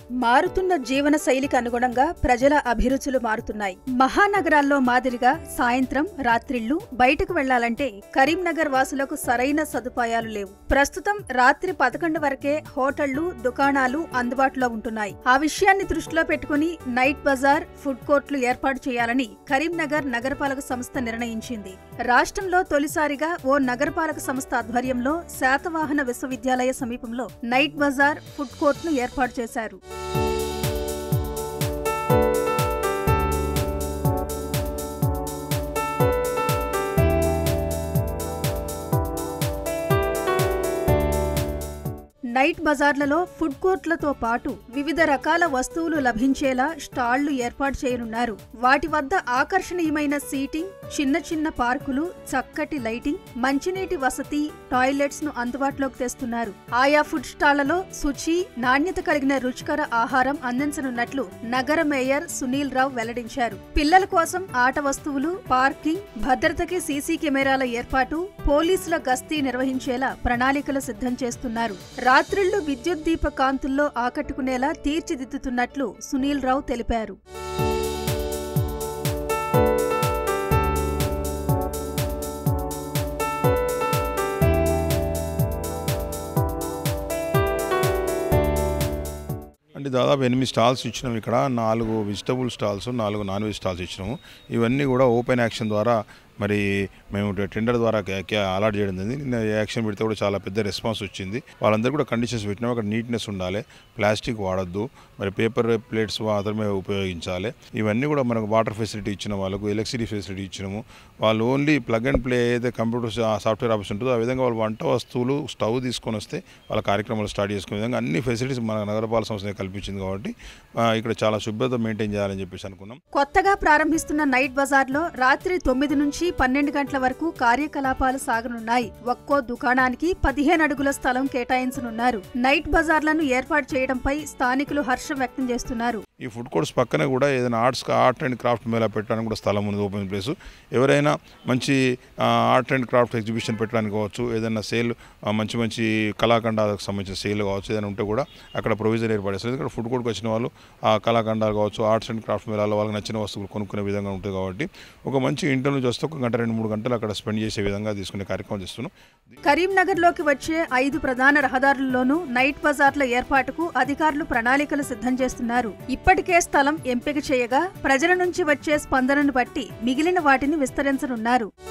మారుతున్న జీవన శైలికి అనుగుణంగా ప్రజల అభిరుచులు మారుతున్నాయి. మహానగరాల్లో మాదిరిగా సాయంత్రం రాత్రిళ్లు బయటకు వెళ్లాలంటే కరీంనగర్ వాసులకు సరైన సదుపాయాలు లేవు. ప్రస్తుతం రాత్రి 11 వరకే హోటళ్లు, దుకాణాలు అందుబాటులో ఉంటున్నాయి. ఆ విషయాన్ని దృష్టిలో పెట్టుకుని నైట్ బజార్, ఫుడ్ కోర్టులు ఏర్పాటు చేయాలని కరీంనగర్ నగరపాలక సంస్థ నిర్ణయించింది. రాష్ట్రంలో తొలిసారిగా ఓ నగరపాలక సంస్థ ఆధ్వర్యంలో శాతవాహన విశ్వవిద్యాలయ సమీపంలో నైట్ బజార్, ఫుడ్ కోర్టును ఏర్పాటు చేశారు. నైట్ బజార్లలో ఫుడ్ కోర్టులతో పాటు వివిధ రకాల వస్తువులు లభించేలా స్టాళ్లు ఏర్పాటు చేయనున్నారు. వాటి వద్ద ఆకర్షణీయమైన సీటింగ్, చిన్న చిన్న పార్కులు, చక్కటి లైటింగ్, మంచినీటి వసతి, టాయిలెట్స్ ను అందుబాటులోకి తెస్తున్నారు. ఆయా ఫుడ్ స్టాళ్లలో శుచి, నాణ్యత కలిగిన రుచికర ఆహారం అందించనున్నట్లు నగర మేయర్ సునీల్ రావు వెల్లడించారు. పిల్లల కోసం ఆట వస్తువులు, పార్కింగ్, భద్రతకి సీసీ కెమెరాల ఏర్పాటు, పోలీసుల గస్తీ నిర్వహించేలా ప్రణాళికలు సిద్ధం చేస్తున్నారు. రాత్రిళ్లు విద్యుత్ దీప కాంతుల్లో ఆకట్టుకునేలా తీర్చిదిద్దుతున్నట్లు సునీల్ రావు తెలిపారు. అంటే దాదాపు 8 స్టాల్స్ ఇచ్చినాము. ఇక్కడ 4 vegetable stalls, 4 non veg stalls ఇచ్చినాము. ఇవన్నీ కూడా ఓపెన్ యాక్షన్ ద్వారా మరి మేము టెండర్ ద్వారా అలాట్ చేయడం జరిగింది. నిన్న యాక్షన్ పెడితే కూడా చాలా పెద్ద రెస్పాన్స్ వచ్చింది. వాళ్ళందరూ కూడా కండిషన్స్ పెట్టినాము. అక్కడ నీట్నెస్ ఉండాలి, ప్లాస్టిక్ వాడద్దు, మరి పేపర్ ప్లేట్స్ మాత్రమే ఉపయోగించాలి. ఇవన్నీ కూడా మనకు వాటర్ ఫెసిలిటీ ఇచ్చిన వాళ్ళకు, ఎలక్ట్రిసిటీ ఫెసిలిటీ ఇచ్చినాము. వాళ్ళు ఓన్లీ ప్లగ్ అండ్ ప్లే ఏదైతే కంప్యూటర్ సాఫ్ట్వేర్ ఆఫీస్ ఉంటుందో ఆ విధంగా వాళ్ళు వంట వస్తువులు, స్టవ్ తీసుకొని వస్తే వాళ్ళ కార్యక్రమాలు స్టార్ట్ చేసుకునే విధంగా అన్ని ఫెసిలిటీస్ మన నగరపాలక సంస్థ కల్పించింది. కాబట్టి ఇక్కడ చాలా శుభ్రత మెయింటైన్ చేయాలని చెప్పేసి అనుకున్నాం. కొత్తగా ప్రారంభిస్తున్న నైట్ బజార్లో రాత్రి 9 నుంచి 12 గంటల వరకు కార్యకలాపాలు సాగనున్నాయి. ఒక్కో దుకాణానికి 15 అడుగుల స్థలం కేటాయించనున్నారు. నైట్ బజార్లను ఏర్పాటు చేయడంపై స్థానికులు హర్షం వ్యక్తం చేస్తున్నారు. ఈ ఫుడ్ కోర్ట్స్ పక్కనే కూడా ఏదైనా ఆర్ట్ అండ్ క్రాఫ్ట్ మేళా పెట్టడానికి కూడా స్థలం ఉంది, ఓపెన్ ప్లేస్. ఎవరైనా మంచి ఆర్ట్ అండ్ క్రాఫ్ట్ ఎగ్జిబిషన్ పెట్టడానికి కావచ్చు, ఏదైనా సేల్ మంచి మంచి కళాఖండాలకు సంబంధించిన సేల్ కావచ్చు, ఏదైనా ఉంటే కూడా అక్కడ ప్రొవిజన్ ఏర్పడేస్తారు. ఇక్కడ ఫుడ్ కోర్ట్కి వచ్చిన వాళ్ళు ఆ కళాఖండాలు కావచ్చు, ఆర్ట్స్ అండ్ క్రాఫ్ట్ మేళాలో వాళ్ళకి నచ్చిన వస్తువులు కొనుక్కునే విధంగా ఉంటుంది. కాబట్టి ఒక మంచి ఇంటర్ నుంచి వస్తే 1 గంట 2-3 గంటలు అక్కడ స్పెండ్ చేసే విధంగా తీసుకునే కార్యక్రమం చేస్తున్నాం. కరీంనగర్లోకి వచ్చే 5 ప్రధాన రహదారుల్లోనూ నైట్ బజార్ల ఏర్పాటుకు అధికారులు ప్రణాళికలు సిద్ధం చేస్తున్నారు. ఇప్పటికే స్థలం ఎంపిక చేయగా ప్రజల నుంచి వచ్చే స్పందనను బట్టి మిగిలిన వాటిని విస్తరించనున్నారు.